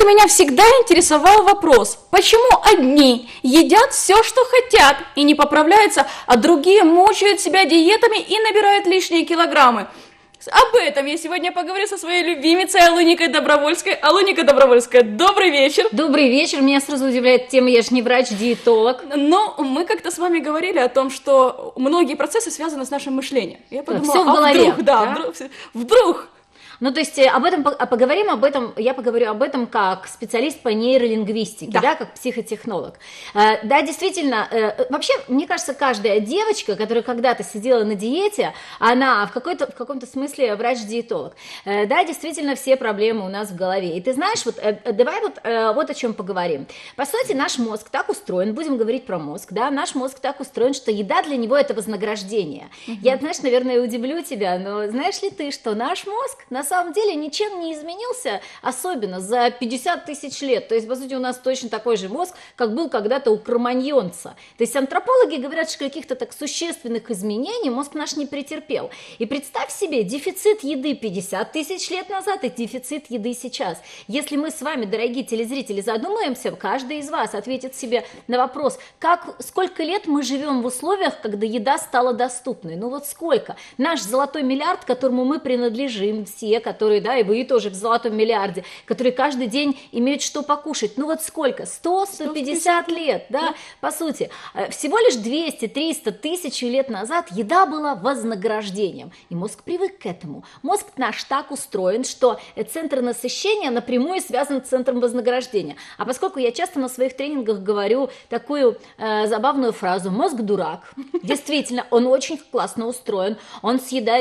меня всегда интересовал вопрос, почему одни едят все, что хотят и не поправляются, а другие мучают себя диетами и набирают лишние килограммы. Об этом я сегодня поговорю со своей любимицей Алуникой Добровольской. Алуника Добровольская, добрый вечер. Добрый вечер. Меня сразу удивляет тема, я же не врач-диетолог. Но мы как-то с вами говорили о том, что многие процессы связаны с нашим мышлением. Я подумала, все в голове, вдруг, да? Вдруг. Ну, то есть поговорим об этом, я поговорю об этом как специалист по нейролингвистике, да, как психотехнолог. Да, действительно, вообще, мне кажется, каждая девочка, которая когда-то сидела на диете, она в каком-то смысле врач-диетолог. Да, действительно, все проблемы у нас в голове. И ты знаешь, давай вот о чем поговорим. По сути, наш мозг так устроен, будем говорить про мозг, да, наш мозг так устроен, что еда для него это вознаграждение. Я, знаешь, наверное, удивлю тебя, но знаешь ли ты, что наш мозг на самом деле ничем не изменился, особенно за 50 тысяч лет. То есть, по сути, у нас точно такой же мозг, как был когда-то у кроманьонца. То есть антропологи говорят, что каких-то так существенных изменений мозг наш не претерпел. И представь себе, дефицит еды 50 тысяч лет назад и дефицит еды сейчас. Если мы с вами, дорогие телезрители, задумаемся, каждый из вас ответит себе на вопрос, сколько лет мы живем в условиях, когда еда стала доступной. Ну вот сколько? Наш золотой миллиард, которому мы принадлежим, все, которые, да, и вы тоже в золотом миллиарде, которые каждый день имеют что покушать. Ну вот сколько? 100-150 лет, да, по сути. Всего лишь 200-300 тысяч лет назад еда была вознаграждением. И мозг привык к этому. Мозг наш так устроен, что центр насыщения напрямую связан с центром вознаграждения. А поскольку я часто на своих тренингах говорю такую забавную фразу «мозг дурак», действительно, он очень классно устроен, он съедает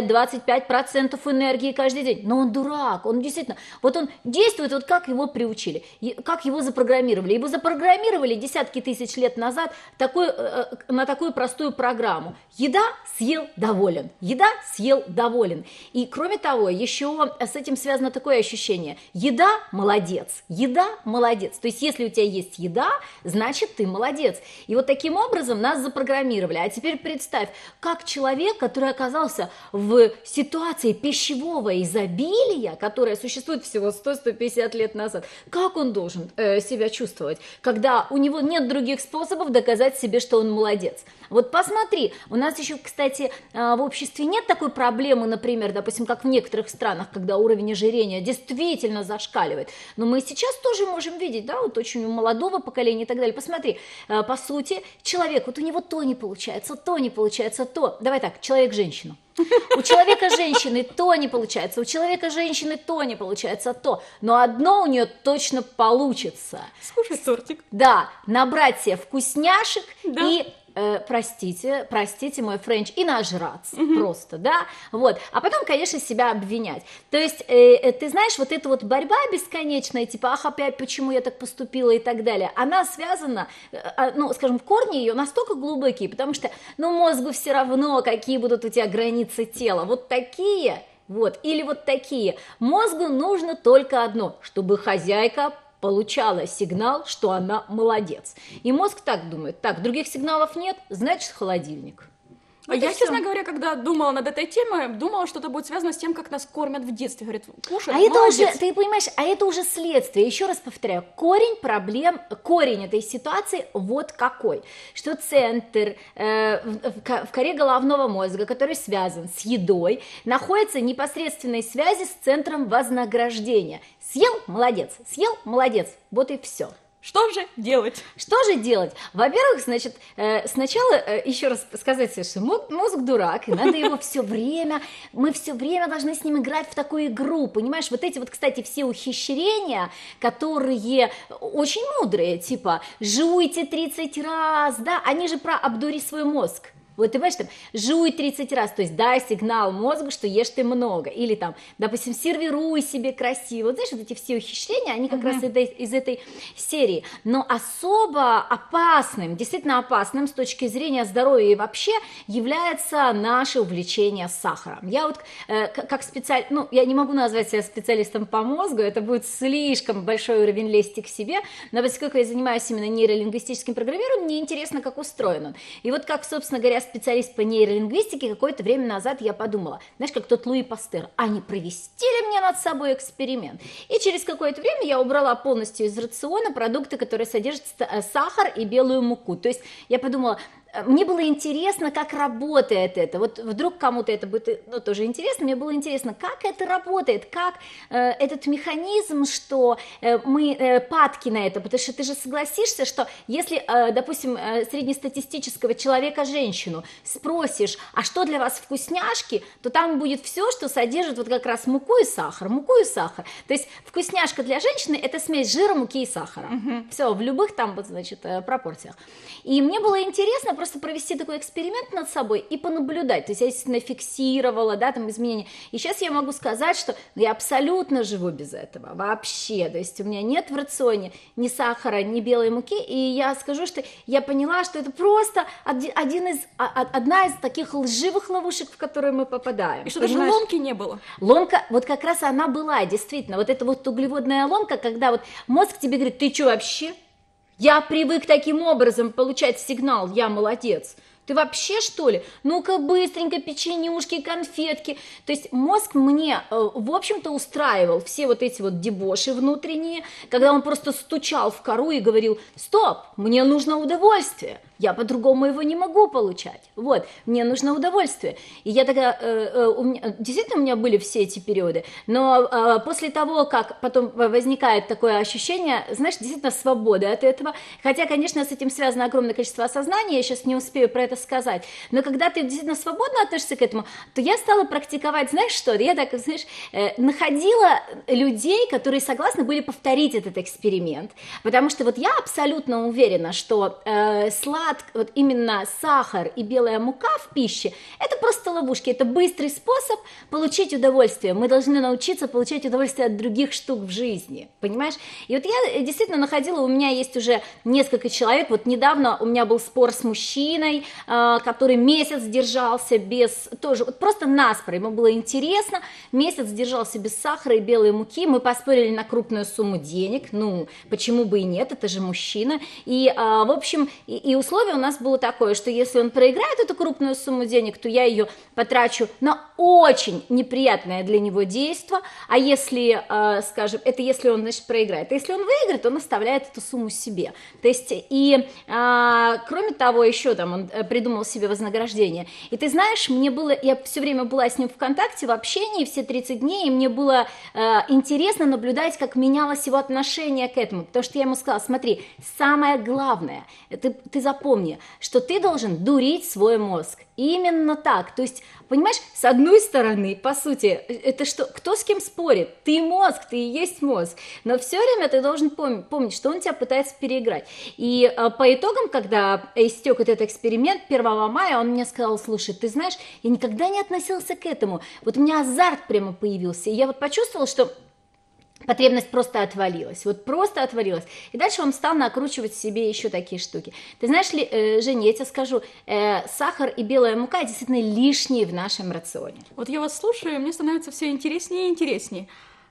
25% энергии каждый день. Но он дурак, он действительно, вот он действует, вот как его приучили, как его запрограммировали. Его запрограммировали десятки тысяч лет назад на такую простую программу. Еда съел доволен, еда съел доволен. И кроме того, еще с этим связано такое ощущение. Еда – молодец, еда – молодец. То есть если у тебя есть еда, значит ты молодец. И вот таким образом нас запрограммировали. А теперь представь, как человек, который оказался в ситуации пищевого изобилия, которая существует всего 100-150 лет назад, как он должен себя чувствовать, когда у него нет других способов доказать себе, что он молодец. Вот посмотри, у нас еще, кстати, в обществе нет такой проблемы, например, допустим, как в некоторых странах, когда уровень ожирения действительно зашкаливает. Но мы сейчас тоже можем видеть, да, вот очень у молодого поколения и так далее. Посмотри, по сути, человек, вот у него то не получается, то не получается, то. Давай так, человек-женщина. У человека-женщины то не получается, у человека-женщины то не получается, то. Но одно у нее точно получится. Скушать тортик. Да, набрать себе вкусняшек, да. И... простите мой френч, и нажраться просто, да, вот, а потом, конечно, себя обвинять, то есть, ты знаешь, вот эта вот борьба бесконечная, типа, ах, опять, почему я так поступила и так далее, она связана, ну, скажем, корни ее настолько глубокие, потому что, ну, мозгу все равно, какие будут у тебя границы тела, вот такие, вот, или вот такие, мозгу нужно только одно, чтобы хозяйка получала сигнал, что она молодец. И мозг так думает, так, других сигналов нет, значит холодильник. Вот я, честно говоря, когда думала над этой темой, думала, что это будет связано с тем, как нас кормят в детстве. Говорят, кушай, а это уже, ты понимаешь, а это уже следствие. Еще раз повторяю, корень проблем, корень этой ситуации вот какой. Что центр в коре головного мозга, который связан с едой, находится в непосредственной связи с центром вознаграждения. Съел – молодец, съел – молодец, вот и все. Что же делать? Что же делать? Во-первых, значит, сначала еще раз сказать себе, что мозг дурак, и надо его все время, мы все время должны с ним играть в такую игру, понимаешь? Вот эти вот, кстати, все ухищрения, которые очень мудрые, типа жуйте 30 раз, да, они же про обдури свой мозг. Вот ты понимаешь, там, жуй 30 раз, то есть дай сигнал мозгу, что ешь ты много. Или там, допустим, сервируй себе красиво. Вот знаешь, вот эти все ухищрения, они как раз из этой серии. Но особо опасным, действительно опасным с точки зрения здоровья и вообще является наше увлечение сахаром. Я вот как специалист, ну, я не могу назвать себя специалистом по мозгу, это будет слишком большой уровень лести к себе, но поскольку я занимаюсь именно нейролингвистическим программированием, мне интересно, как устроен он. И вот как, собственно говоря, специалист по нейролингвистике, какое-то время назад я подумала, знаешь, как тот Луи Пастер, а не провести ли мне над собой эксперимент? И через какое-то время я убрала полностью из рациона продукты, которые содержат сахар и белую муку. То есть я подумала, мне было интересно, как работает это. Вот вдруг кому-то это будет тоже интересно. Мне было интересно, как это работает, как этот механизм, что мы падки на это. Потому что ты же согласишься, что если, допустим, среднестатистического человека, женщину, спросишь, а что для вас вкусняшки, то там будет все, что содержит вот как раз муку и сахар. То есть вкусняшка для женщины – это смесь жира, муки и сахара. Все, в любых там, вот, значит, пропорциях. И мне было интересно просто провести такой эксперимент над собой и понаблюдать. То есть я, естественно, фиксировала, да, там изменения. И сейчас я могу сказать, что я абсолютно живу без этого, вообще. То есть у меня нет в рационе ни сахара, ни белой муки. И я скажу, что я поняла, что это просто одна из таких лживых ловушек, в которые мы попадаем. И что даже ломки не было? Ломка, вот как раз она была, действительно. Вот эта вот углеводная ломка, когда вот мозг тебе говорит, ты что вообще? Я привык таким образом получать сигнал, я молодец. Ты вообще, что ли? Ну-ка, быстренько, печенюшки, конфетки. То есть мозг мне, в общем-то, устраивал все вот эти вот дебоши внутренние, когда он просто стучал в кору и говорил, стоп, мне нужно удовольствие. Я по-другому его не могу получать. Вот, мне нужно удовольствие. И я тогда, действительно у меня были все эти периоды, но после того, как потом возникает такое ощущение, знаешь, действительно свободы от этого, хотя, конечно, с этим связано огромное количество осознания, я сейчас не успею про это сказать, но когда ты действительно свободно относишься к этому, то я стала практиковать, знаешь что, я так, знаешь, находила людей, которые согласны были повторить этот эксперимент, потому что вот я абсолютно уверена, что вот именно сахар и белая мука в пище, это просто ловушки, это быстрый способ получить удовольствие. Мы должны научиться получать удовольствие от других штук в жизни, понимаешь? И вот я действительно находила, у меня есть уже несколько человек, вот недавно у меня был спор с мужчиной, который месяц держался без, тоже вот просто наспор, ему было интересно, месяц держался без сахара и белой муки, мы поспорили на крупную сумму денег, ну, почему бы и нет, это же мужчина, и, в общем, и условие у нас было такое, что если он проиграет эту крупную сумму денег, то я ее потрачу на очень неприятное для него действо, а если, скажем, это если он, значит, проиграет, а если он выиграет, он оставляет эту сумму себе, то есть, и, кроме того, еще там он придумал себе вознаграждение, и ты знаешь, мне было, я все время была с ним в контакте, в общении, все 30 дней, и мне было интересно наблюдать, как менялось его отношение к этому, потому что я ему сказала, смотри, самое главное, ты запомни, что ты должен дурить свой мозг. Именно так. То есть, понимаешь, с одной стороны, по сути, это что, кто с кем спорит? Ты мозг, ты и есть мозг. Но все время ты должен помнить, что он тебя пытается переиграть. И по итогам, когда истек этот эксперимент 1 мая, он мне сказал, слушай, ты знаешь, я никогда не относился к этому. Вот у меня азарт прямо появился. И я вот почувствовала, что потребность просто отвалилась, вот просто отвалилась. И дальше он стал накручивать себе еще такие штуки. Ты знаешь ли, Женя, я тебе скажу, сахар и белая мука действительно лишние в нашем рационе. Вот я вас слушаю, и мне становится все интереснее и интереснее.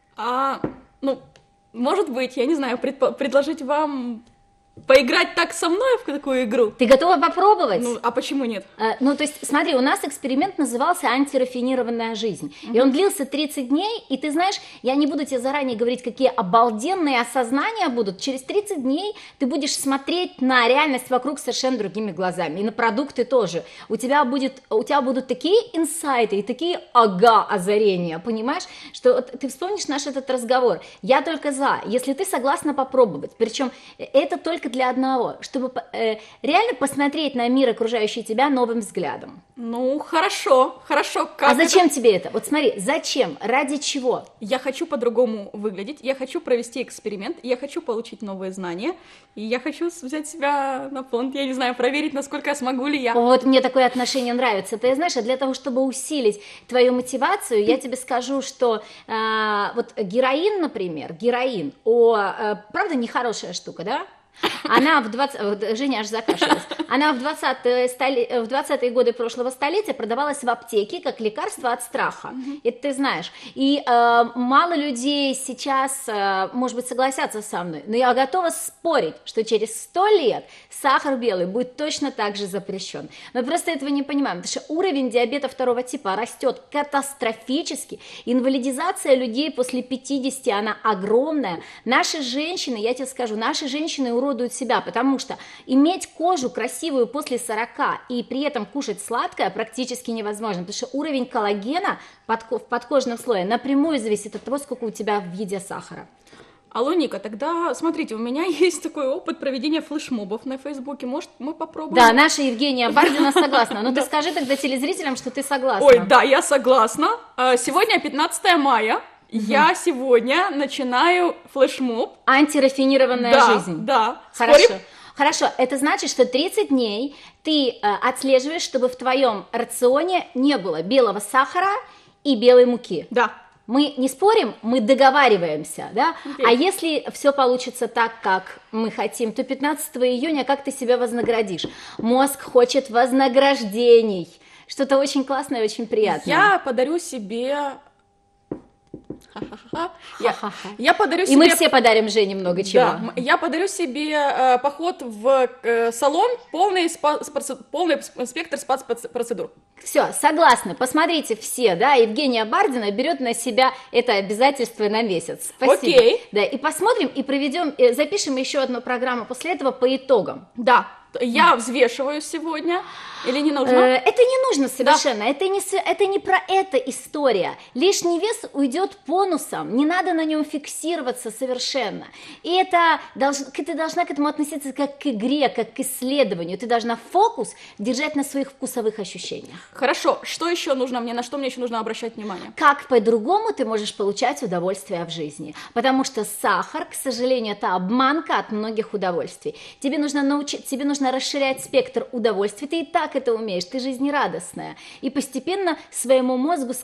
Ну, может быть, я не знаю, предложить вам поиграть так со мной в такую игру? Ты готова попробовать? Ну, а почему нет? Ну, то есть, смотри, у нас эксперимент назывался «Антирафинированная жизнь». И он длился 30 дней, и ты знаешь, я не буду тебе заранее говорить, какие обалденные осознания будут. Через 30 дней ты будешь смотреть на реальность вокруг совершенно другими глазами. И на продукты тоже. У тебя будут такие инсайты и такие озарения, понимаешь? Что ты вспомнишь наш этот разговор. Я только за, если ты согласна попробовать. Причем это только для одного, чтобы реально посмотреть на мир, окружающий тебя, новым взглядом. Ну, хорошо. А зачем тебе это? Вот смотри, зачем? Ради чего? Я хочу по-другому выглядеть, я хочу провести эксперимент, я хочу получить новые знания, и я хочу взять себя на понт, я не знаю, проверить, насколько смогу ли я. Вот мне такое отношение нравится. Ты знаешь, для того, чтобы усилить твою мотивацию, я тебе скажу, что вот героин, например, правда, нехорошая штука, да? Она в 20... Женя аж закашлялась. Она в 20-е годы прошлого столетия продавалась в аптеке как лекарство от страха. Это ты знаешь. И мало людей сейчас, может быть, согласятся со мной, но я готова спорить, что через 100 лет сахар белый будет точно так же запрещен. Мы просто этого не понимаем, потому что уровень диабета 2 типа растет катастрофически. Инвалидизация людей после 50, она огромная. Наши женщины, я тебе скажу, наши женщины уродуют себя, потому что иметь кожу красивую после 40 и при этом кушать сладкое практически невозможно, потому что уровень коллагена в подкожном слое напрямую зависит от того, сколько у тебя в еде сахара. Алло, Ника, тогда смотрите, у меня есть такой опыт проведения флешмобов на Фейсбуке, может, мы попробуем? Да, наша Евгения Бардина согласна, но ты скажи тогда телезрителям, что ты согласна. Ой, да, я согласна. Сегодня 15 мая. Я сегодня начинаю флешмоб. Антирафинированная жизнь. Да. Хорошо. Спорим? Хорошо, это значит, что 30 дней ты отслеживаешь, чтобы в твоем рационе не было белого сахара и белой муки. Да. Мы не спорим, мы договариваемся, да? Okay. А если все получится так, как мы хотим, то 15 июня как ты себя вознаградишь? Мозг хочет вознаграждений. Что-то очень классное и очень приятное. Я подарю себе... Я подарю себе... И мы все подарим Жене много чего. Да, я подарю себе поход в салон, полный спектр спа-процедур. Все, согласна. Посмотрите все, да, Евгения Бардина берет на себя это обязательство на месяц. Спасибо. Окей. Да, и посмотрим, и проведем, запишем еще одну программу после этого по итогам. Да, я взвешиваю сегодня. Или не нужно? Это не нужно совершенно, да. Это не про это история. Лишний вес уйдет бонусом, не надо на нем фиксироваться совершенно. И ты должна к этому относиться как к игре, как к исследованию. Ты должна фокус держать на своих вкусовых ощущениях. Хорошо, что еще нужно мне, на что мне еще нужно обращать внимание? Как по-другому ты можешь получать удовольствие в жизни? Потому что сахар, к сожалению, это обманка от многих удовольствий. Тебе нужно расширять спектр удовольствий, ты и так это умеешь, ты жизнерадостная. И постепенно своему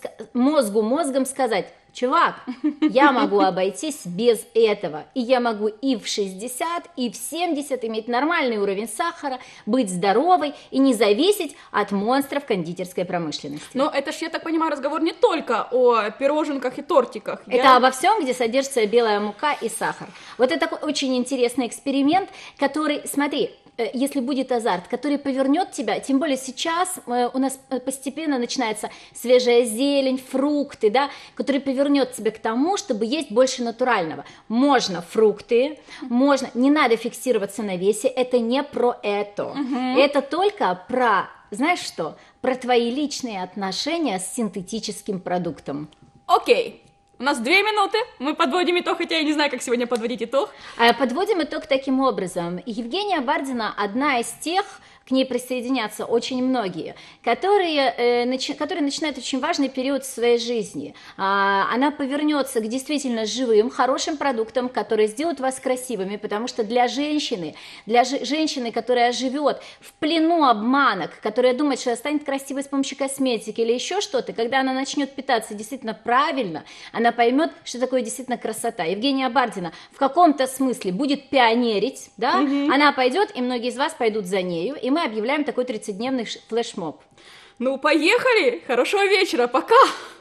мозгом сказать: чувак, я могу обойтись без этого, и я могу и в 60, и в 70 иметь нормальный уровень сахара, быть здоровой и не зависеть от монстров кондитерской промышленности. Но это ж, я так понимаю, разговор не только о пироженках и тортиках. Это обо всем, где содержится белая мука и сахар. Вот это такой очень интересный эксперимент, который, смотри, если будет азарт, который повернет тебя, тем более сейчас у нас постепенно начинается свежая зелень, фрукты, да, который повернет тебя к тому, чтобы есть больше натурального. Можно фрукты, можно, не надо фиксироваться на весе, это не про это. Это только про, знаешь что, про твои личные отношения с синтетическим продуктом. Окей. У нас 2 минуты, мы подводим итог, хотя я не знаю, как сегодня подводить итог. Подводим итог таким образом. Евгения Бардина одна из тех, к ней присоединятся очень многие, которые начинают очень важный период в своей жизни. Она повернется к действительно живым, хорошим продуктам, которые сделают вас красивыми, потому что для женщины, которая живет в плену обманок, которая думает, что станет красивой с помощью косметики или еще что-то, когда она начнет питаться действительно правильно, она поймет, что такое действительно красота. Евгения Бардина в каком-то смысле будет пионерить, да? Она пойдет, и многие из вас пойдут за нею, и мы объявляем такой 30-дневный флешмоб. Ну, поехали! Хорошего вечера, пока!